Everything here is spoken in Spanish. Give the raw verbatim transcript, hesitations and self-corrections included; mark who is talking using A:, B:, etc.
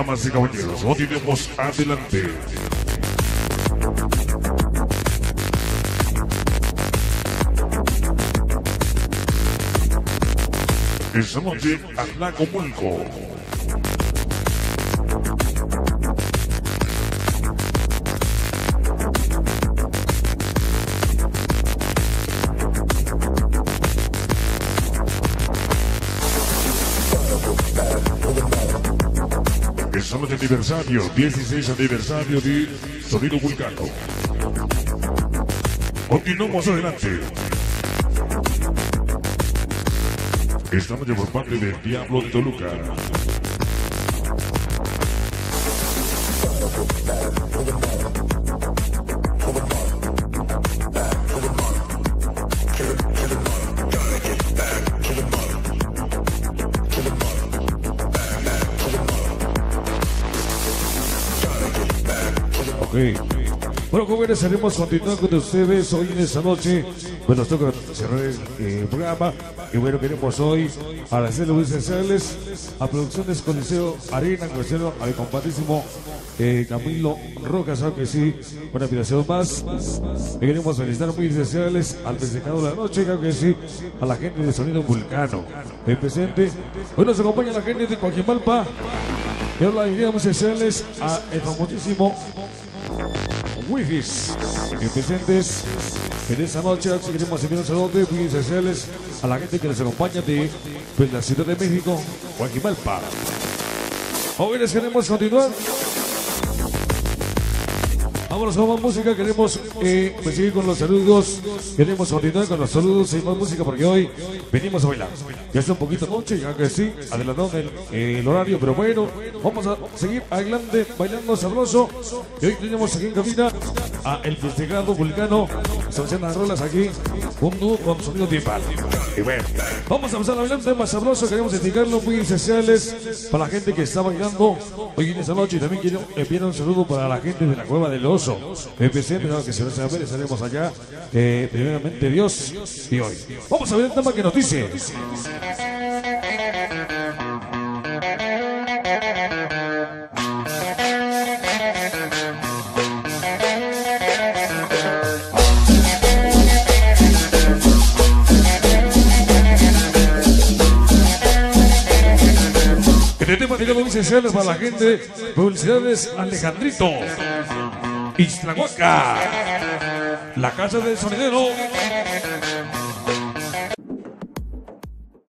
A: Damas y caballeros, continuemos adelante. Esta noche, Atlacomulco. Esta noche aniversario, dieciséis aniversario de Sonido Vulcano. Continuamos adelante. Esta noche por parte del Diablo de Toluca. Ok. Bueno, jóvenes, estaremos continuando con ustedes hoy en esta noche. Pues nos toca cerrar el eh, programa. Y bueno, queremos hoy agradecerle a Luis Césales, a Producciones Coliseo Arena, Coliseo, al compadrísimo eh, Camilo Rojas, claro que sí, una invitación más. Y queremos felicitar muy especiales al festejado de la noche, claro que sí, a la gente de Sonido Vulcano. El presente, hoy nos acompaña la gente de Coajimalpa. Y ahora la muy especiales a el famosísimo Wifis, en presentes en esta noche. Queremos enviar un saludo muy especiales a la gente que nos acompaña de pues, la Ciudad de México, Coajimalpa. Jóvenes, queremos continuar. Vámonos con más música, queremos eh, pues, seguir con los saludos, queremos continuar con los saludos y más música porque hoy venimos a bailar. Ya está un poquito noche, ya que sí, adelantado el, eh, el horario, pero bueno, vamos a seguir adelante bailando sabroso. Y hoy tenemos aquí en cabina a el festejado Vulcano, están haciendo las rolas aquí, un dúo con sonido timpal. Y bueno, vamos a empezar a bailar un tema sabroso, queremos dedicarlo muy especiales para la gente que está bailando hoy en esta noche y también quiero enviar un saludo para la gente de la Cueva del Oso. Empecé, pero que se va a ver, estaremos allá. Eh, primeramente Dios y hoy. Vamos a ver el tema que nos dice. Este tema tiene muy especiales para la gente. Publicidades Alejandrito. Islahuaca, la casa del sonidero.